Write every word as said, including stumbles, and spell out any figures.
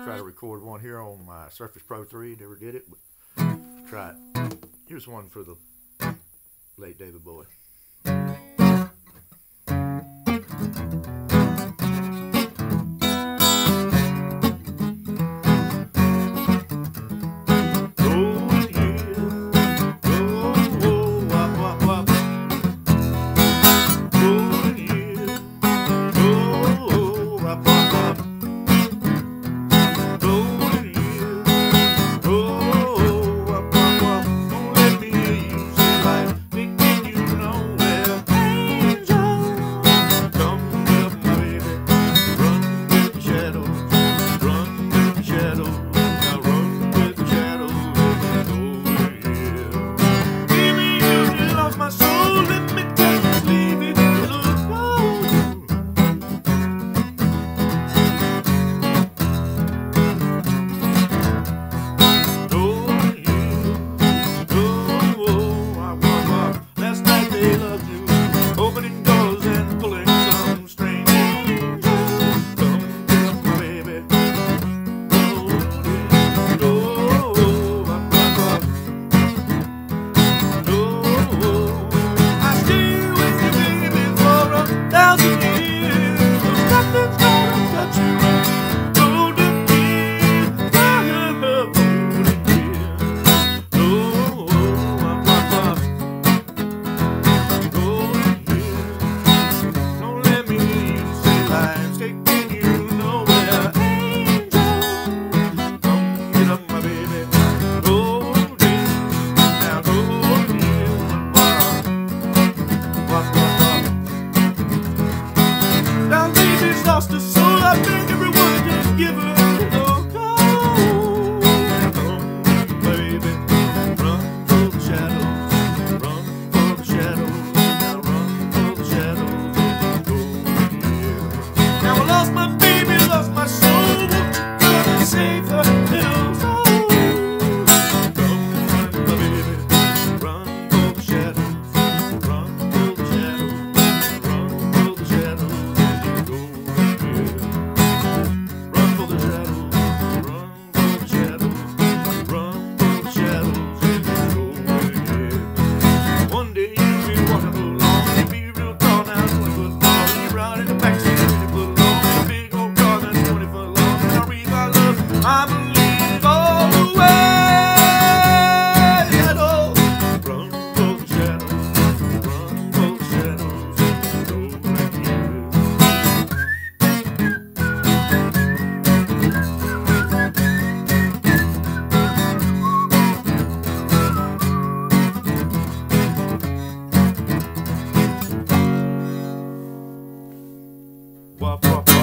try to record one here on my Surface Pro three. Never did it, but try it. Here's one for the late David Bowie. Lost her soul, I beg everyone just give her a go. Run, baby, run for the shadows, run for the shadows, now run for the shadows, and go, yeah. Now I lost my baby, lost my soul, won't you come and save her little soul? Run, baby, run for the shadows, run for the shadows, run for the shadows, and go. Wop, wop.